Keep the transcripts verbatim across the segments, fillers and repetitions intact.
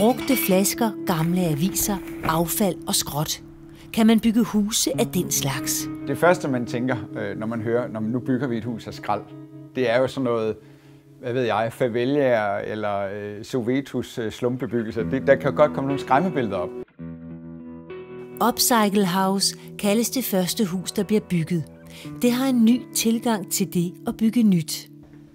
brugte flasker, gamle aviser, affald og skrot. Kan man bygge huse af den slags? Det første, man tænker, når man hører, når man nu bygger vi et hus af skrald, det er jo sådan noget, hvad ved jeg, favelaer eller øh, Sovetos øh, slumbebyggelse. Det, der kan godt komme nogle skræmmebilleder op. Upcycle House kaldes det første hus, der bliver bygget. Det har en ny tilgang til det at bygge nyt.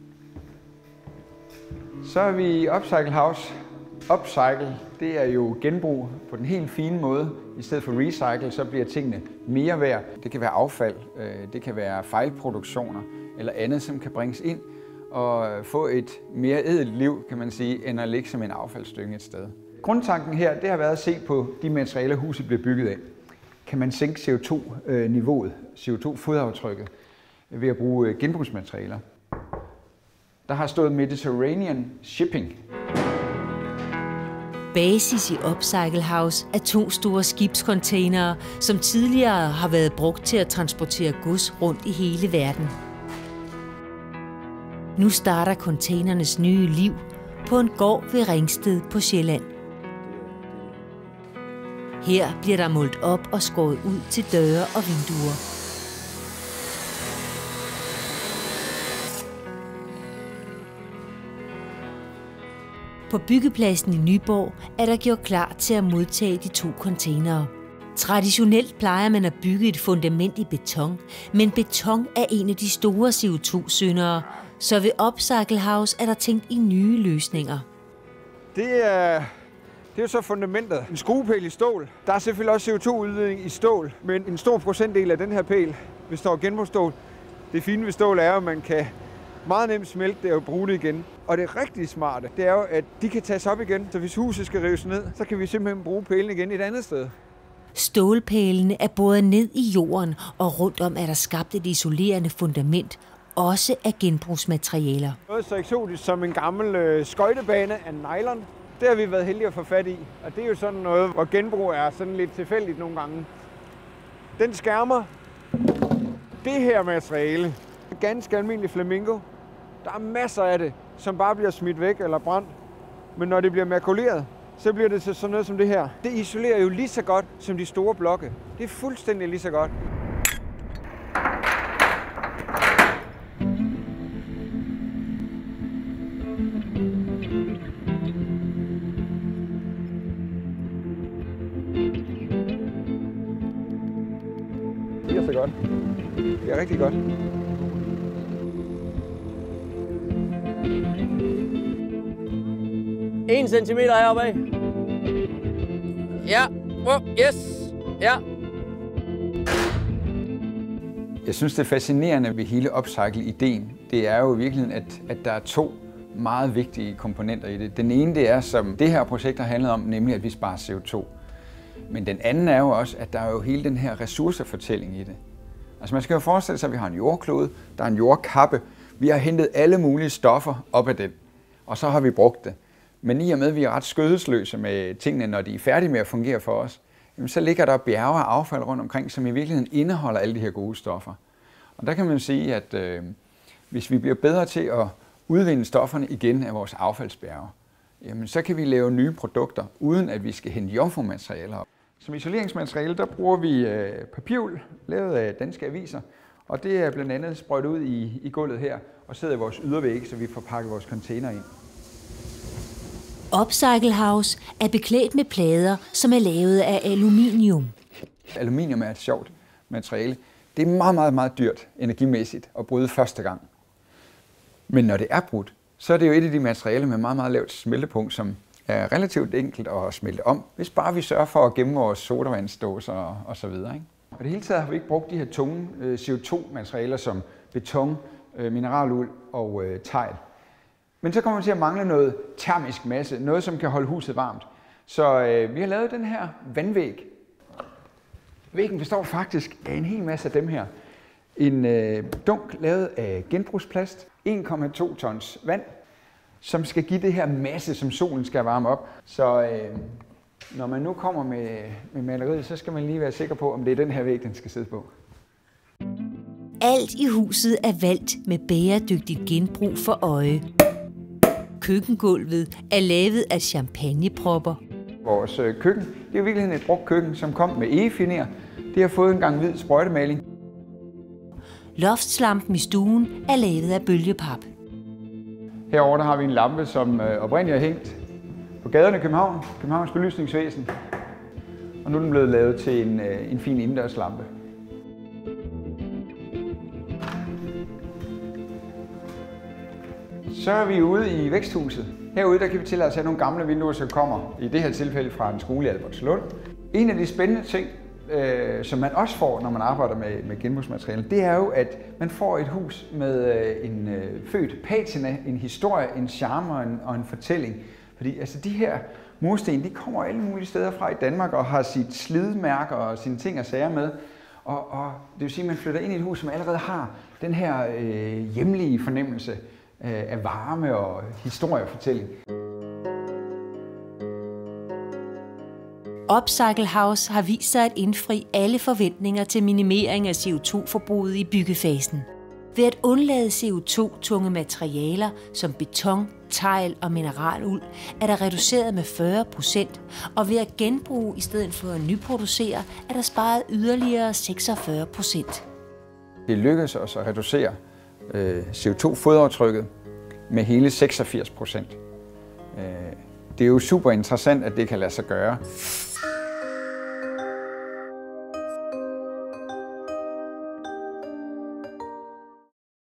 Så er vi i Upcycle House. Upcycle, det er jo genbrug på den helt fine måde. I stedet for recycle, så bliver tingene mere værd. Det kan være affald, det kan være fejlproduktioner eller andet, som kan bringes ind og få et mere ædelt liv, kan man sige, end at ligge som en affaldsdynge et sted. Grundtanken her, det har været at se på de materialer, huset bliver bygget af. Kan man sænke C O to niveauet, C O to fodaftrykket, ved at bruge genbrugsmaterialer? Der har stået Mediterranean Shipping. Basis i Upcycle House er to store skibscontainere, som tidligere har været brugt til at transportere gods rundt i hele verden. Nu starter containernes nye liv på en gård ved Ringsted på Sjælland. Her bliver der målt op og skåret ud til døre og vinduer. På byggepladsen i Nyborg er der gjort klar til at modtage de to containere. Traditionelt plejer man at bygge et fundament i beton, men beton er en af de store C O to syndere, så ved Upcycle House er der tænkt i nye løsninger. Det er, det er jo så fundamentet. En skruepæl i stål. Der er selvfølgelig også C O to udledning i stål, men en stor procentdel af den her pæl består af genbrugsstål. Det fine ved stål er, at man kan meget nemt smelte det og bruge det igen. Og det rigtig smarte, det er jo, at de kan tages op igen. Så hvis huset skal rives ned, så kan vi simpelthen bruge pælene igen et andet sted. Stålpælene er boret ned i jorden, og rundt om er der skabt et isolerende fundament, også af genbrugsmaterialer. Noget så eksotisk som en gammel øh, skøjtebane af nylon, det har vi været heldige at få fat i. Og det er jo sådan noget, hvor genbrug er sådan lidt tilfældigt nogle gange. Den skærmer det her materiale. Ganske almindelig flamingo. Der er masser af det, som bare bliver smidt væk eller brændt. Men når det bliver makuleret, så bliver det til sådan noget som det her. Det isolerer jo lige så godt som de store blokke. Det er fuldstændig lige så godt. Det er så godt. Det er rigtig godt. En centimeter heroppe af. Ja, oh, yes, ja. Jeg synes, det er fascinerende ved hele upcycle-ideen. Det er jo i virkeligheden, at, at der er to meget vigtige komponenter i det. Den ene, det er, som det her projekt har handlet om, nemlig at vi sparer C O to. Men den anden er jo også, at der er jo hele den her ressourcefortælling i det. Altså man skal jo forestille sig, at vi har en jordklode, der er en jordkappe. Vi har hentet alle mulige stoffer op af den, og så har vi brugt det. Men i og med, at vi er ret skødesløse med tingene, når de er færdige med at fungere for os, jamen så ligger der bjerge af affald rundt omkring, som i virkeligheden indeholder alle de her gode stoffer. Og der kan man sige, at øh, hvis vi bliver bedre til at udvinde stofferne igen af vores affaldsbjerge, jamen så kan vi lave nye produkter, uden at vi skal hente jomfrumaterialer op. Som isoleringsmateriale, der bruger vi øh, papiruld, lavet af Danske Aviser, og det er blandt andet sprøjtet ud i, i gulvet her, og sidder i vores ydervæg, så vi får pakket vores container ind. Upcycle House er beklædt med plader, som er lavet af aluminium. Aluminium er et sjovt materiale. Det er meget, meget, meget dyrt energimæssigt at bryde første gang. Men når det er brudt, så er det jo et af de materialer med meget, meget lavt smeltepunkt, som er relativt enkelt at smelte om, hvis bare vi sørger for at gemme vores sodavandsdåser og, og så videre. Ikke? Og det hele taget har vi ikke brugt de her tunge øh, C O to materialer som beton, øh, mineraluld og øh, tegl. Men så kommer vi til at mangle noget termisk masse, noget som kan holde huset varmt. Så øh, vi har lavet den her vandvæg. Væggen består faktisk af en hel masse af dem her. En øh, dunk lavet af genbrugsplast, en komma to tons vand, som skal give det her masse, som solen skal varme op. Så øh, når man nu kommer med, med maleriet, så skal man lige være sikker på, om det er den her væg, den skal sidde på. Alt i huset er valgt med bæredygtigt genbrug for øje. Køkkengulvet er lavet af champagnepropper. Vores køkken, det er jo i virkeligheden et brugt køkken, som kom med egefiner. Det har fået en gang hvid sprøjtemaling. Loftslampen i stuen er lavet af bølgepap. Herover der har vi en lampe, som oprindeligt er hængt på gaderne i København, Københavns belysningsvæsen. Og nu er den blevet lavet til en, en fin indendørslampe. Så er vi ude i væksthuset. Herude der kan vi tillade os at have nogle gamle vinduer, som kommer i det her tilfælde fra en skole i Albertslund. En af de spændende ting, øh, som man også får, når man arbejder med, med genbrugsmaterialer, det er jo, at man får et hus med øh, en øh, født patina, en historie, en charme og en, og en fortælling. Fordi altså, de her mursten, de kommer alle mulige steder fra i Danmark og har sit slidmærker og sine ting og sager med. Og, og det vil sige, at man flytter ind i et hus, som allerede har den her øh, hjemlige fornemmelse øh, af varme og historiefortælling. Upcycle House har vist sig at indfri alle forventninger til minimering af C O to forbruget i byggefasen. Ved at undlade C O to tunge materialer som beton, tegl og mineraluld er der reduceret med fyrre procent, og ved at genbruge i stedet for at nyproducere er der sparet yderligere seksogfyrre procent. Det lykkedes os at reducere øh, C O to fodaftrykket med hele seksogfirs procent. Øh, det er jo super interessant, at det kan lade sig gøre.